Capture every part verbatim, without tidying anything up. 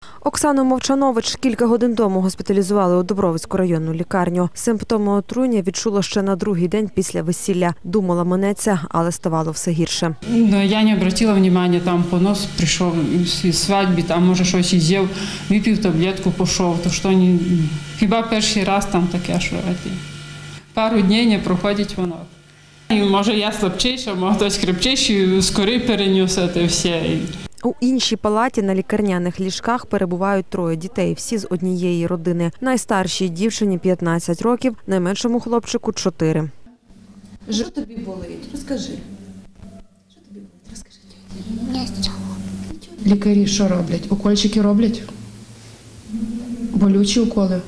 Оксану Мовчанович кілька годин тому госпіталізували у Дубровицьку районну лікарню. Симптоми отруєння відчула ще на другий день після весілля. Думала, минеться, але ставало все гірше. Я не обратила уваги, там понос прийшов з свадьби, там може щось і з'їв, випив таблетку, пішов. То що не... Хіба перший раз там таке, що пару днів не проходить воно. І, може я слабчіша, може хтось крепчіший, скоріше перенес це все. У іншій палаті на лікарняних ліжках перебувають троє дітей, всі з однієї родини. Найстаршій дівчині п'ятнадцять років, найменшому хлопчику – чотири. Що тобі болить? Розкажи. Що тобі болить? Розкажи. Нічого. Лікарі що роблять? Укольчики роблять? Болючі уколи?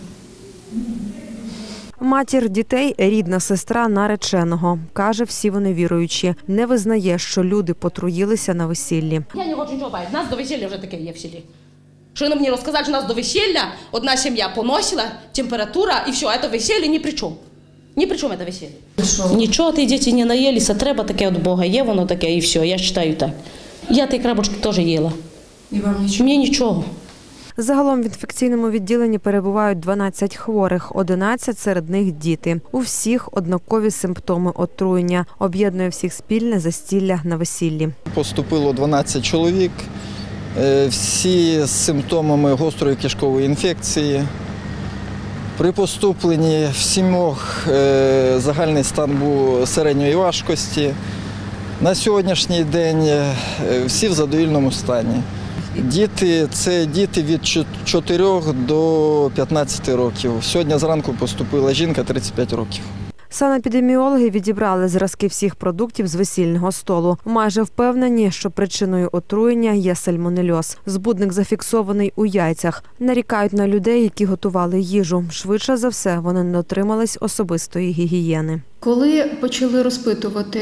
Матір дітей – рідна сестра нареченого. Каже, всі вони віруючі. Не визнає, що люди потруїлися на весіллі. Я не хочу нічого бачити. Нас до весілля вже таке є в селі. Що вони мені розказали, що нас до весілля одна сім'я поносила, температура і все, це весілля ні при чому. Ні при чому це весілля. Нічого, ті діти не наїлися, треба таке від Бога. Є воно таке і все, я вважаю так. Я ті крабочки теж їла. І вам нічого? Мені нічого. Загалом в інфекційному відділенні перебувають дванадцять хворих, одинадцять серед них діти. У всіх однакові симптоми отруєння. Об'єднує всіх спільне застілля на весіллі. Поступило дванадцять чоловік, всі з симптомами гострої кишкової інфекції. При поступленні в сімох загальний стан був середньої важкості. На сьогоднішній день всі в задовільному стані. Діти – це діти від чотирьох до п'ятнадцяти років. Сьогодні зранку поступила жінка тридцять п'ять років. Санепідеміологи відібрали зразки всіх продуктів з весільного столу. Майже впевнені, що причиною отруєння є сальмонельоз. Збудник зафіксований у яйцях. Нарікають на людей, які готували їжу. Швидше за все, вони не дотримались особистої гігієни. Коли почали розпитувати,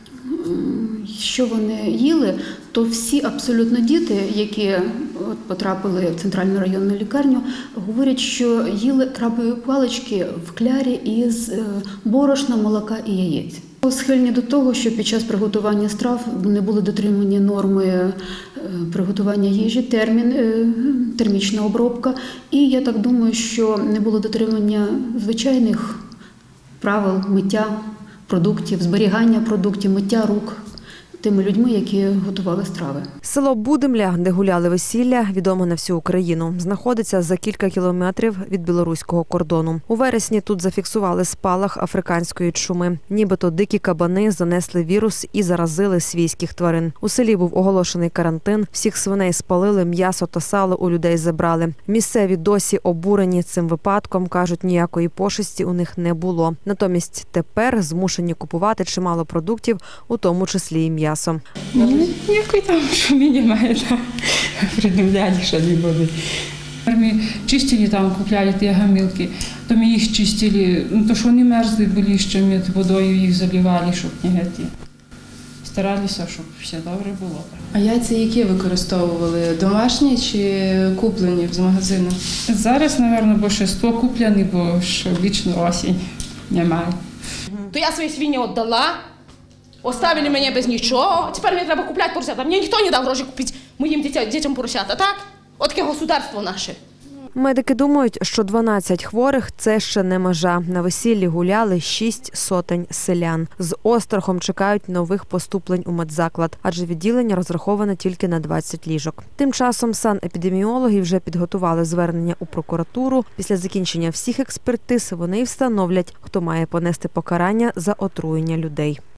що вони їли, то всі абсолютно діти, які от потрапили в центральну районну лікарню, говорять, що їли крабові палички в клярі із борошна, молока і яєць. Схильні до того, що під час приготування страв не були дотримані норми приготування їжі, термін, термічна обробка. І я так думаю, що не було дотримання звичайних правил миття продуктів, зберігання продуктів, миття рук тими людьми, які готували страви. Село Будимля, де гуляли весілля, відоме на всю Україну. Знаходиться за кілька кілометрів від білоруського кордону. У вересні тут зафіксували спалах африканської чуми. Нібито дикі кабани занесли вірус і заразили свійських тварин. У селі був оголошений карантин, всіх свиней спалили, м'ясо та сало у людей забрали. Місцеві досі обурені цим випадком, кажуть, ніякої пошесті у них не було. Натомість тепер змушені купувати чимало продуктів, у тому числі і м'ясо. Ніякої там шумі немає, придумляли, що не буде. Ми чистили там, купляли ті гамілки, то ми їх чистили, ну, то що вони мерзли були, що ми водою їх заливали, щоб не гети. Старалися, щоб все добре було. А яйця які використовували? Домашні чи куплені з магазину? Зараз, мабуть, більшість куплені, бо ж вічно осінь немає. То я свої свині віддала, оставили мене без нічого, тепер мені треба купляти поросята. Мені ніхто не дав гроші купити моїм дітям, дітям поросята, так? От таке государство наше. Медики думають, що дванадцять хворих – це ще не межа. На весіллі гуляли шість сотень селян. З острахом чекають нових поступлень у медзаклад, адже відділення розраховане тільки на двадцять ліжок. Тим часом санепідеміологи вже підготували звернення у прокуратуру. Після закінчення всіх експертиз вони й встановлять, хто має понести покарання за отруєння людей.